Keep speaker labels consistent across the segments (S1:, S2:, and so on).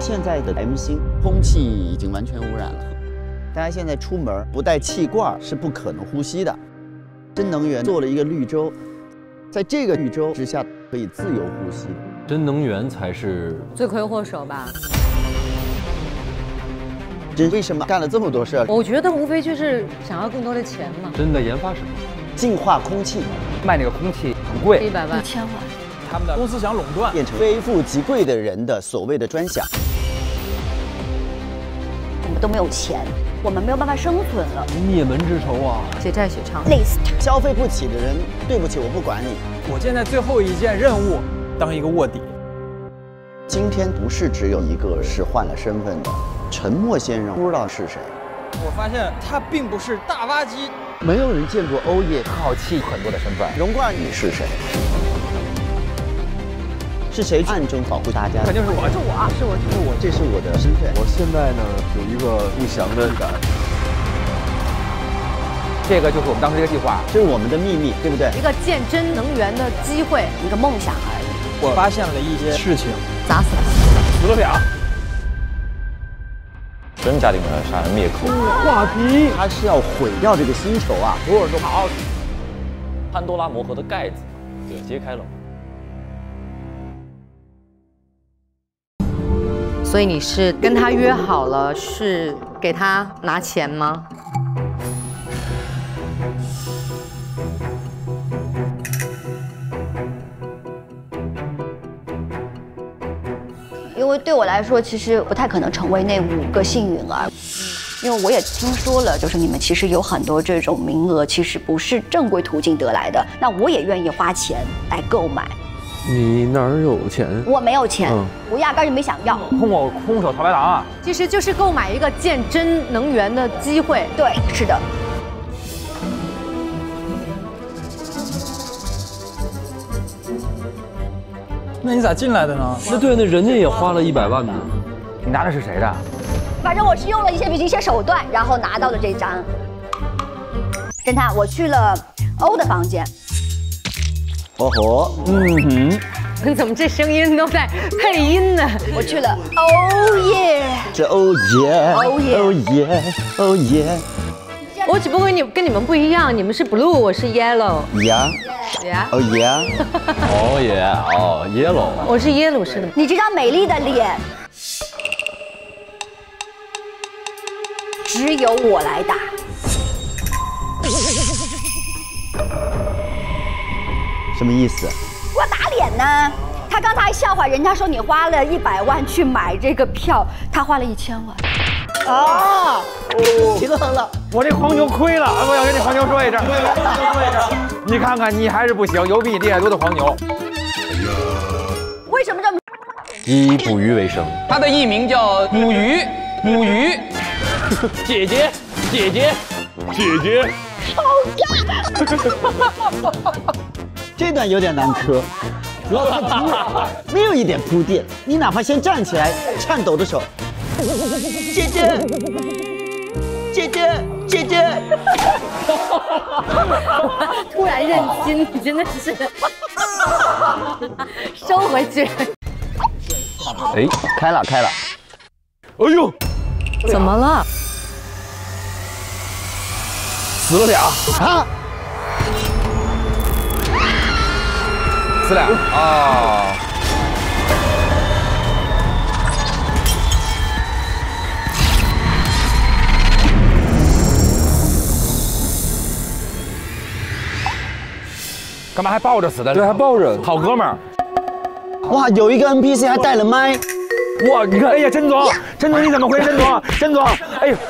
S1: 现在的 M 星空气已经完全污染了，大家现在出门不带气罐是不可能呼吸的。真能源做了一个绿洲，在这个绿洲之下可以自由呼吸。
S2: 真能源才是
S3: 罪魁祸首吧？
S1: 真为什么干了这么多事儿？
S3: 我觉得无非就是想要更多的钱嘛。
S2: 真的研发什么？
S1: 净化空气，
S4: 卖那个空气很贵
S3: 100万、
S5: 1000万。
S4: 他们的公司想垄断，
S1: 变成非富即贵的人的所谓的专享。
S5: 我们都没有钱，我们没有办法生存了。
S2: 灭门之仇啊！
S3: 血债血偿。
S5: 累死他！
S1: 消费不起的人，对不起，我不管你。
S4: 我现在最后一件任务，当一个卧底。
S1: 今天不是只有一个是换了身份的陈默先生，不知道是谁。
S4: 我发现他并不是大挖机，
S1: 没有人见过欧耶。
S4: 好气很多的身份。
S1: 容冠宇是谁？是谁暗中保护大家？
S4: 肯定是我，
S1: 这是我的身份。
S2: 我现在呢有一个不祥的感，
S4: 这个就是我们当时这个计划。
S1: 这是我们的秘密，对不对？
S3: 一个见真能源的机会，
S5: 一个梦想而已。
S4: 我发现了一些事情，
S3: 砸死了。
S4: 死了俩。
S6: 真家里面杀人灭口。
S1: 话题，他是要毁掉这个星球啊！
S4: 所有人都跑。
S6: 潘多拉魔盒的盖子给揭开了。
S3: 所以你是跟他约好了，是给他拿钱吗？
S5: 因为对我来说，其实不太可能成为那5个幸运儿，因为我也听说了，就是你们其实有很多这种名额，其实不是正规途径得来的。那我也愿意花钱来购买。
S2: 你哪儿有钱？
S5: 我没有钱，我压根儿就没想要。
S4: 空手套白狼啊！
S3: 其实就是购买一个见真能源的机会。
S5: 对，是的。
S4: 那你咋进来的呢？
S2: 那对，那人家也花了100万呢。
S4: 你拿的是谁的？
S5: 反正我是用了一些手段，然后拿到了这张。侦探，我去了欧的房间。
S1: 哦吼，
S3: 你怎么这声音都在配音呢？
S5: 我去了欧耶，
S1: 这欧耶，
S5: 欧耶
S1: 欧耶，欧耶，
S3: 我只不过跟你们不一样，你们是 blue， 我是 yellow。
S1: 呀，
S3: 呀，
S1: 哦耶，
S6: 哦耶，哦 ，yellow。
S3: 我是耶鲁式的。
S5: 你这张美丽的脸，只有我来打。
S1: 什么意思？
S5: 我要打脸呢！他刚才还笑话人家说你花了100万去买这个票，他花了1000万。
S1: 啊！平衡了。
S4: 我这黄牛亏了，我要跟这黄牛说一声。你看看，你还是不行，有比你厉害多的黄牛。
S5: 为什么这么？
S2: 以捕鱼为生。
S4: 他的艺名叫母鱼，母鱼。
S6: 姐姐，姐姐，姐姐。
S1: 这段有点难磕，主要他没有一点铺垫。你哪怕先站起来，颤抖的手，姐姐，姐姐，姐姐，
S3: 突然认心，你真的是收回去。
S1: 哎，开了，开了。
S2: 哎呦，
S3: 怎么了？
S2: 死了俩
S1: 啊！
S4: 死俩啊！干嘛还抱着死的？
S2: 对，还抱着。
S4: 好哥们儿。
S1: 哇，有一个 NPC 还带了麦。
S4: 哇，你看，哎呀，甄总，甄总你怎么回事？甄总，甄总，哎呦。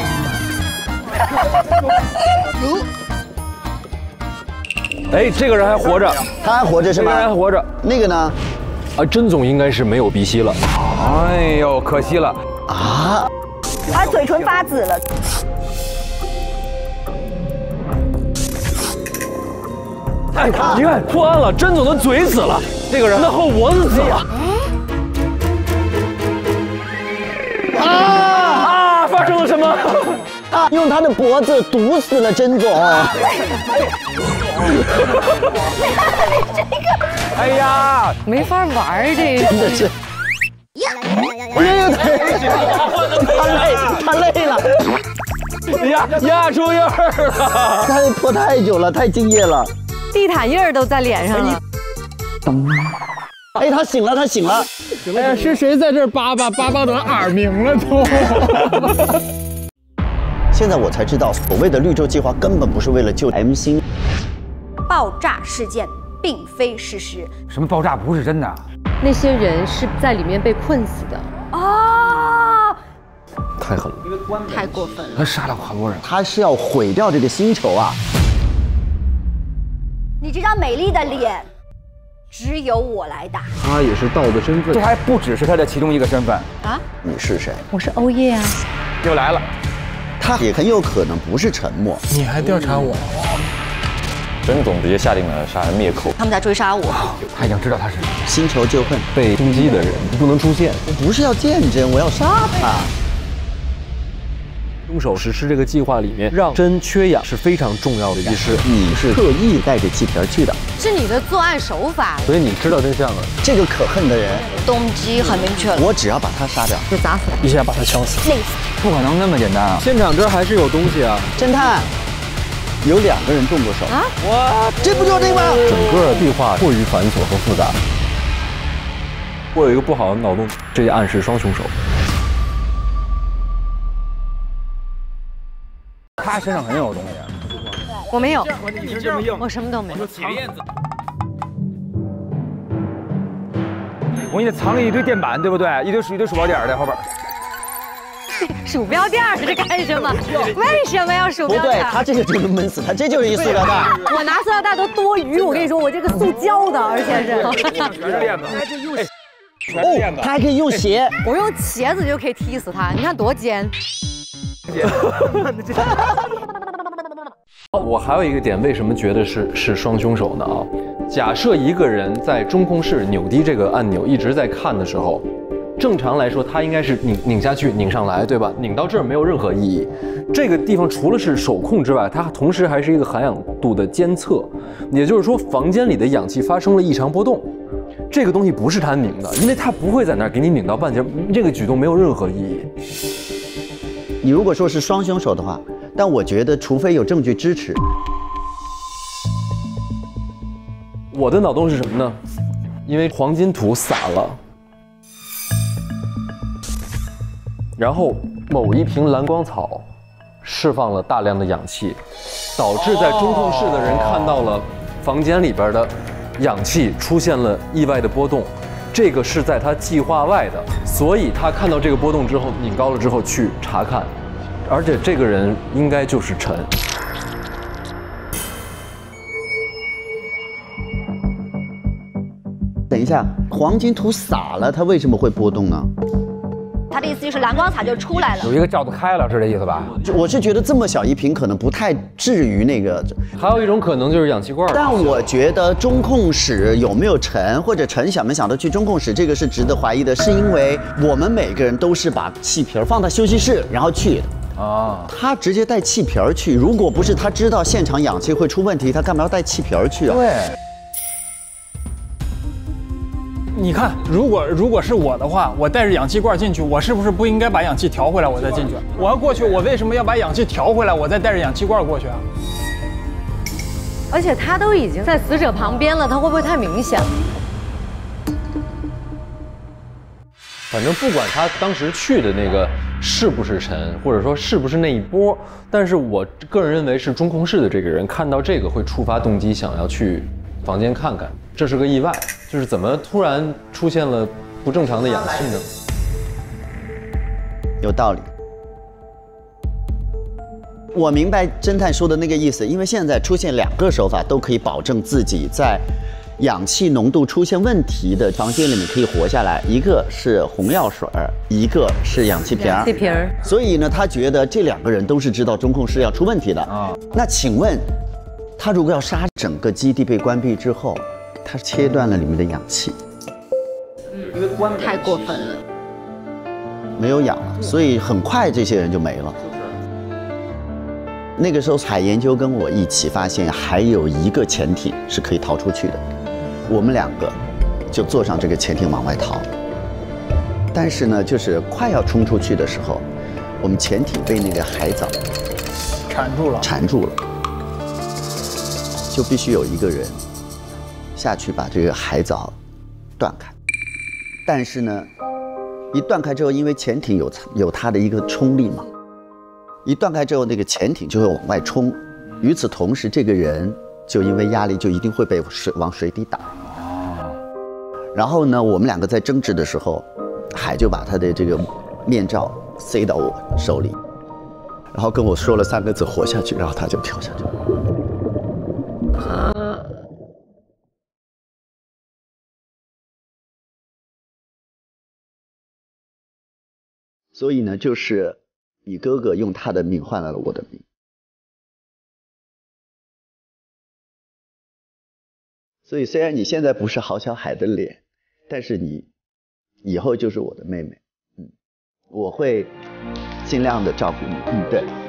S2: 哎，这个人还活着，
S1: 他还活着是
S2: 这个人还
S1: 吗？
S2: 活着。
S1: 那个呢？
S2: 啊，甄总应该是没有鼻息了。
S4: 哎呦，可惜了。
S1: 啊！
S5: 他嘴唇发紫了。
S2: 哎，你看破案了，甄总的嘴死了，这个人的后脖子死了。啊！发生了什么？
S1: 啊！用他的脖子毒死了甄总。
S4: 哎呀，
S3: 没法玩这个。
S1: 真的是。 他累了，
S2: 压出印儿了。
S1: 他拖太久了，太敬业了。
S3: 地毯印儿都在脸上了。
S1: 哎，他醒了，他醒了。
S7: 哎呀，是谁在这儿叭叭的耳鸣了都？
S1: 现在我才知道，所谓的绿洲计划根本不是为了救 M 星。
S5: 爆炸事件并非事实。
S4: 什么爆炸不是真的？
S3: 那些人是在里面被困死的。
S5: 哦，
S2: 太狠了，
S5: 太过分了！
S4: 他杀了好多人。
S1: 他是要毁掉这个星球啊！
S5: 你这张美丽的脸，只有我来打。
S2: 他也是道的身份
S4: 这。还不只是他的其中一个身份。
S5: 啊，
S1: 你是谁？
S3: 我是欧叶啊。
S4: 又来了。
S1: 他也很有可能不是沉默。
S7: 你还调查我？
S6: 甄总直接下令了杀人灭口。
S5: 他们在追杀我。
S4: 他已经知道他是谁。
S1: 星球旧恨，
S2: 被攻击的人不能出现。
S1: 我不是要见真，我要杀他。
S2: 凶手实施这个计划里面，让真缺氧是非常重要的一件事。
S1: 你是特意带着气瓶去的，
S3: 是你的作案手法，
S2: 所以你知道真相了。
S1: 这个可恨的人，
S5: 动机很明确了，
S1: 我只要把他杀掉。
S3: 就砸死他。
S7: 一下把他敲死。
S5: 累死。
S4: 不可能那么简单啊！
S2: 现场这儿还是有东西啊。
S1: 侦探，有2个人动过手啊！哇，这不就是那个吗？
S2: 整个计划过于繁琐和复杂。我有一个不好的脑洞，这也暗示双凶手。
S4: 他身上肯定有东西。
S3: 我没有，我什么都没有。
S4: 我给你藏了一堆垫板，对不对？一堆鼠标垫在后边。
S3: 鼠标垫儿是干什么？为什么要鼠
S1: 不对，
S3: 标垫儿？
S1: 他这个就能闷死他，这就是一塑料袋。
S3: 我拿塑料袋都多余，我跟你说，我这个塑胶的，而且是，
S4: 全是链子。
S1: 哦，他还可以用鞋。
S3: 我用鞋子就可以踢死他，你看多尖。
S2: 我还有一个点，为什么觉得是双凶手呢？啊，假设一个人在中控室扭低这个按钮一直在看的时候，正常来说他应该是拧下去，拧上来，对吧？拧到这儿没有任何意义。这个地方除了是手控之外，它同时还是一个含氧度的监测，也就是说房间里的氧气发生了异常波动。这个东西不是他拧的，因为他不会在那儿给你拧到半截，这个举动没有任何意义。
S1: 你如果说是双凶手的话，但我觉得除非有证据支持。
S2: 我的脑洞是什么呢？因为黄金土撒了，然后某一瓶蓝光草释放了大量的氧气，导致在中控室的人看到了房间里边的氧气出现了意外的波动，这个是在他计划外的，所以他看到这个波动之后，拧高了之后去查看，而且这个人应该就是陈。
S1: 等一下，黄金土洒了，它为什么会波动呢？
S5: 他的意思就是蓝光草就出来了。
S4: 有一个罩子开了，是这意思吧？
S1: 我是觉得这么小一瓶可能不太至于那个。
S2: 还有一种可能就是氧气罐。
S1: 但我觉得中控室有没有陈，或者陈想没想到去中控室，这个是值得怀疑的，是因为我们每个人都是把气瓶放在休息室然后去的。
S4: 啊，
S1: 他直接带气瓶去，如果不是他知道现场氧气会出问题，他干嘛要带气瓶去啊？
S4: 对。
S7: 你看，如果是我的话，我带着氧气罐进去，我是不是不应该把氧气调回来，我再进去？我要过去，我为什么要把氧气调回来，我再带着氧气罐过去啊？
S3: 而且他都已经在死者旁边了，他会不会太明显了？
S2: 反正不管他当时去的那个是不是陈，或者说是不是那一波，但是我个人认为是中控室的这个人看到这个会触发动机，想要去房间看看，这是个意外。就是怎么突然出现了不正常的氧气呢？
S1: 有道理。我明白侦探说的那个意思，因为现在出现2个手法都可以保证自己在氧气浓度出现问题的房间里面可以活下来，一个是红药水，一个是氧气瓶。
S3: 氧气瓶。
S1: 所以呢，他觉得这2个人都是知道中控室要出问题的啊。那请问，他如果要杀整个基地被关闭之后，他切断了里面的氧气，
S5: 因为关太过分了，
S1: 没有氧了，所以很快这些人就没了。那个时候，海研究跟我一起发现还有一个潜艇是可以逃出去的，我们2个就坐上这个潜艇往外逃。 但是呢，就是快要冲出去的时候，我们潜艇被那个海藻缠住了，就必须有一个人下去把这个海藻断开。但是呢，一断开之后，因为潜艇有它的一个冲力嘛，一断开之后，那个潜艇就会往外冲。与此同时，这个人就因为压力就一定会被往水底打。然后呢，我们两个在争执的时候，海就把他的这个面罩塞到我手里，然后跟我说了3个字“活下去”，然后他就跳下去了。所以呢，就是你哥哥用他的命换来了我的命。所以虽然你现在不是郝小海的脸，但是你以后就是我的妹妹。我会尽量的照顾你。对。